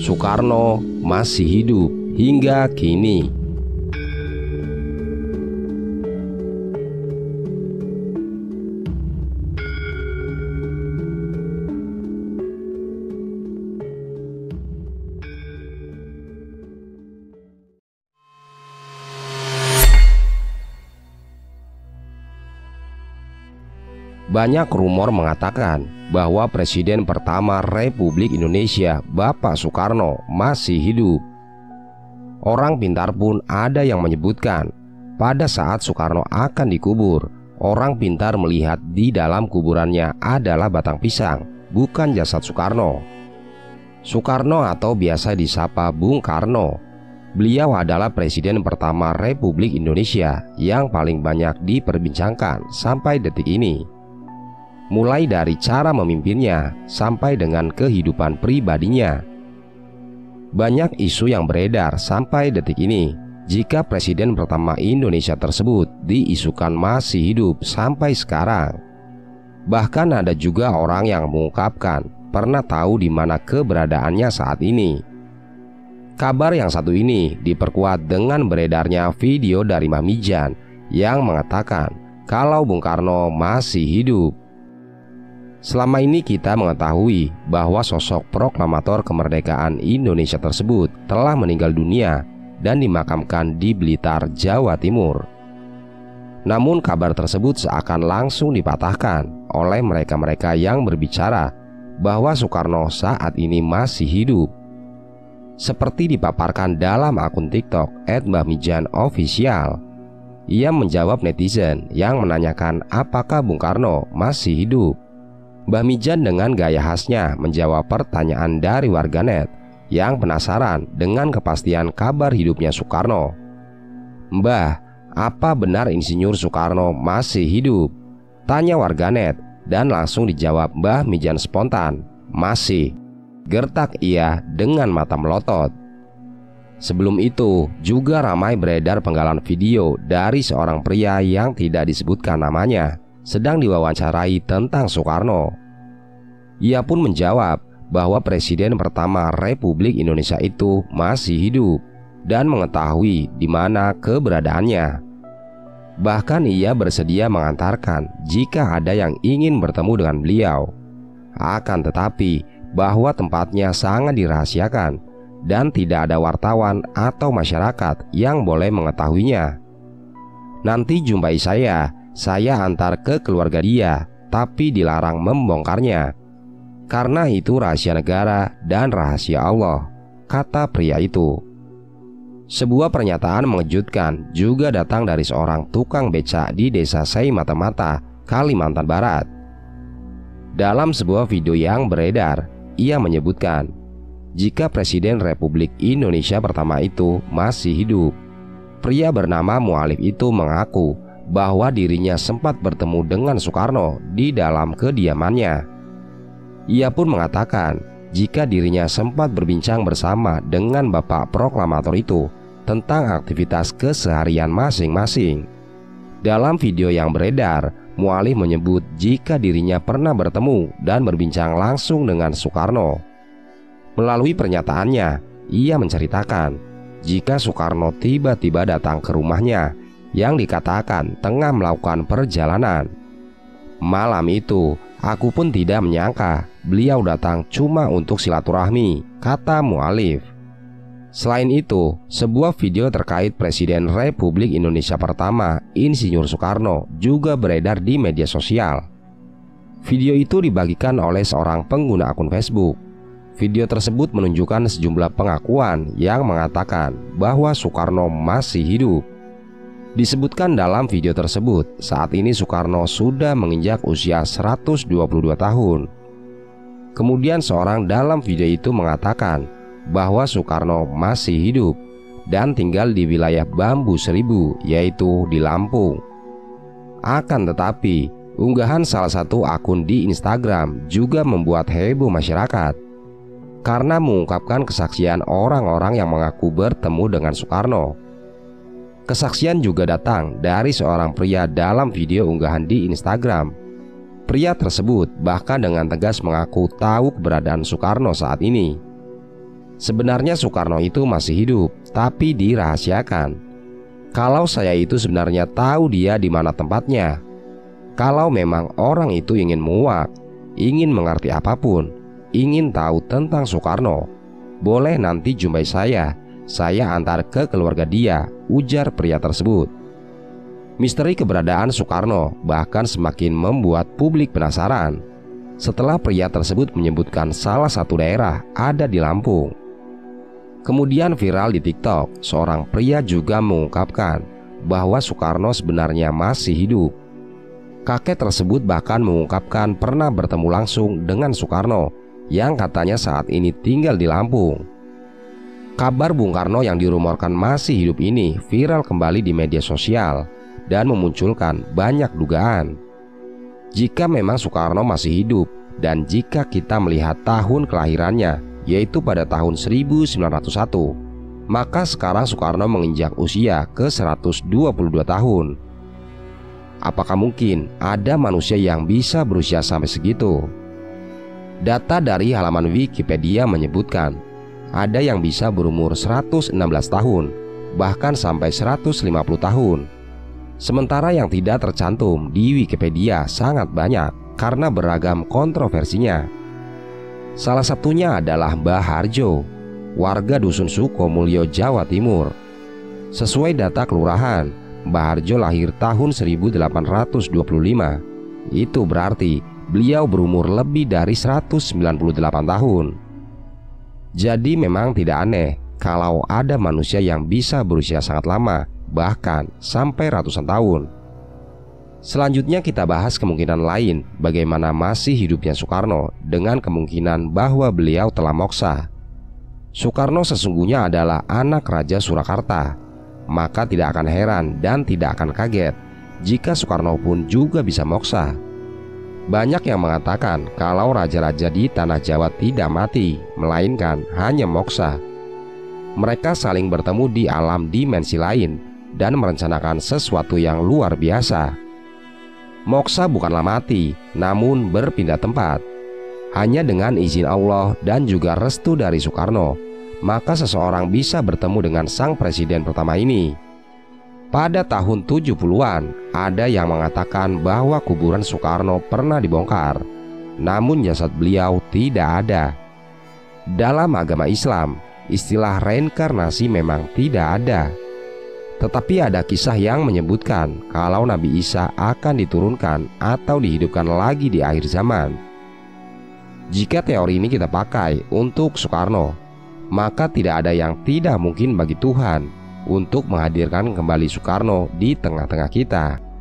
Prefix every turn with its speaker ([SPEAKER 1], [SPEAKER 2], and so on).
[SPEAKER 1] Soekarno masih hidup hingga kini. Banyak rumor mengatakan bahwa Presiden pertama Republik Indonesia, Bapak Soekarno, masih hidup. Orang pintar pun ada yang menyebutkan, pada saat Soekarno akan dikubur, orang pintar melihat di dalam kuburannya adalah batang pisang, bukan jasad Soekarno. Soekarno atau biasa disapa Bung Karno, beliau adalah Presiden pertama Republik Indonesia yang paling banyak diperbincangkan sampai detik ini. Mulai dari cara memimpinnya sampai dengan kehidupan pribadinya. Banyak isu yang beredar sampai detik ini jika Presiden pertama Indonesia tersebut diisukan masih hidup sampai sekarang. Bahkan ada juga orang yang mengungkapkan pernah tahu di mana keberadaannya saat ini. Kabar yang satu ini diperkuat dengan beredarnya video dari Mbah Mijan yang mengatakan kalau Bung Karno masih hidup. Selama ini kita mengetahui bahwa sosok proklamator kemerdekaan Indonesia tersebut telah meninggal dunia dan dimakamkan di Blitar, Jawa Timur. Namun kabar tersebut seakan langsung dipatahkan oleh mereka-mereka yang berbicara bahwa Soekarno saat ini masih hidup. Seperti dipaparkan dalam akun TikTok @mbahmijanofficial. Ia menjawab netizen yang menanyakan apakah Bung Karno masih hidup. Mbah Mijan dengan gaya khasnya menjawab pertanyaan dari warganet yang penasaran dengan kepastian kabar hidupnya Soekarno. "Mbah, apa benar Insinyur Soekarno masih hidup?" tanya warganet, dan langsung dijawab Mbah Mijan spontan, "Masih." Gertak ia dengan mata melotot. Sebelum itu juga ramai beredar penggalan video dari seorang pria yang tidak disebutkan namanya sedang diwawancarai tentang Soekarno. Ia pun menjawab bahwa Presiden pertama Republik Indonesia itu masih hidup dan mengetahui di mana keberadaannya. Bahkan ia bersedia mengantarkan jika ada yang ingin bertemu dengan beliau. Akan tetapi bahwa tempatnya sangat dirahasiakan dan tidak ada wartawan atau masyarakat yang boleh mengetahuinya. "Nanti jumpai saya antar ke keluarga dia, tapi dilarang membongkarnya. Karena itu rahasia negara dan rahasia Allah," kata pria itu. Sebuah pernyataan mengejutkan juga datang dari seorang tukang becak di desa Sei Mata-Mata, Kalimantan Barat. Dalam sebuah video yang beredar, ia menyebutkan jika Presiden Republik Indonesia pertama itu masih hidup. Pria bernama Mualif itu mengaku bahwa dirinya sempat bertemu dengan Soekarno di dalam kediamannya. Ia pun mengatakan jika dirinya sempat berbincang bersama dengan Bapak Proklamator itu tentang aktivitas keseharian masing-masing. Dalam video yang beredar, Mualif menyebut jika dirinya pernah bertemu dan berbincang langsung dengan Soekarno. Melalui pernyataannya, ia menceritakan jika Soekarno tiba-tiba datang ke rumahnya yang dikatakan tengah melakukan perjalanan. "Malam itu, aku pun tidak menyangka beliau datang cuma untuk silaturahmi," kata Mualif. Selain itu, sebuah video terkait Presiden Republik Indonesia pertama, Insinyur Soekarno, juga beredar di media sosial. Video itu dibagikan oleh seorang pengguna akun Facebook. Video tersebut menunjukkan sejumlah pengakuan yang mengatakan bahwa Soekarno masih hidup. Disebutkan dalam video tersebut, saat ini Soekarno sudah menginjak usia 122 tahun. Kemudian seorang dalam video itu mengatakan bahwa Soekarno masih hidup dan tinggal di wilayah Bambu Seribu, yaitu di Lampung. Akan tetapi, unggahan salah satu akun di Instagram juga membuat heboh masyarakat karena mengungkapkan kesaksian orang-orang yang mengaku bertemu dengan Soekarno. Kesaksian juga datang dari seorang pria dalam video unggahan di Instagram. Pria tersebut bahkan dengan tegas mengaku tahu keberadaan Soekarno saat ini. Sebenarnya Soekarno itu masih hidup, tapi dirahasiakan. Kalau saya itu sebenarnya tahu dia di mana tempatnya. Kalau memang orang itu ingin muak, ingin mengerti apapun, ingin tahu tentang Soekarno, boleh nanti jumpai saya antar ke keluarga dia, ujar pria tersebut. Misteri keberadaan Soekarno bahkan semakin membuat publik penasaran setelah pria tersebut menyebutkan salah satu daerah ada di Lampung. Kemudian viral di TikTok, seorang pria juga mengungkapkan bahwa Soekarno sebenarnya masih hidup. Kakek tersebut bahkan mengungkapkan pernah bertemu langsung dengan Soekarno yang katanya saat ini tinggal di Lampung. Kabar Bung Karno yang dirumorkan masih hidup ini viral kembali di media sosial dan memunculkan banyak dugaan. Jika memang Soekarno masih hidup dan jika kita melihat tahun kelahirannya, yaitu pada tahun 1901, maka sekarang Soekarno menginjak usia ke 122 tahun. Apakah mungkin ada manusia yang bisa berusia sampai segitu? Data dari halaman Wikipedia menyebutkan ada yang bisa berumur 116 tahun, bahkan sampai 150 tahun. Sementara yang tidak tercantum di Wikipedia sangat banyak karena beragam kontroversinya. Salah satunya adalah Mbah Harjo, warga Dusun Sukomulyo, Jawa Timur. Sesuai data kelurahan, Mbah Harjo lahir tahun 1825. Itu berarti beliau berumur lebih dari 198 tahun. Jadi memang tidak aneh kalau ada manusia yang bisa berusia sangat lama, bahkan sampai ratusan tahun. Selanjutnya kita bahas kemungkinan lain bagaimana masih hidupnya Soekarno dengan kemungkinan bahwa beliau telah moksa. Soekarno sesungguhnya adalah anak Raja Surakarta, maka tidak akan heran dan tidak akan kaget jika Soekarno pun juga bisa moksa. Banyak yang mengatakan kalau raja-raja di tanah Jawa tidak mati, melainkan hanya moksa. Mereka saling bertemu di alam dimensi lain dan merencanakan sesuatu yang luar biasa. Moksa bukanlah mati, namun berpindah tempat. Hanya dengan izin Allah dan juga restu dari Soekarno, maka seseorang bisa bertemu dengan sang presiden pertama ini. Pada tahun 70-an, ada yang mengatakan bahwa kuburan Soekarno pernah dibongkar, namun jasad beliau tidak ada. Dalam agama Islam, istilah reinkarnasi memang tidak ada. Tetapi ada kisah yang menyebutkan kalau Nabi Isa akan diturunkan atau dihidupkan lagi di akhir zaman. Jika teori ini kita pakai untuk Soekarno, maka tidak ada yang tidak mungkin bagi Tuhan untuk menghadirkan kembali Soekarno di tengah-tengah kita.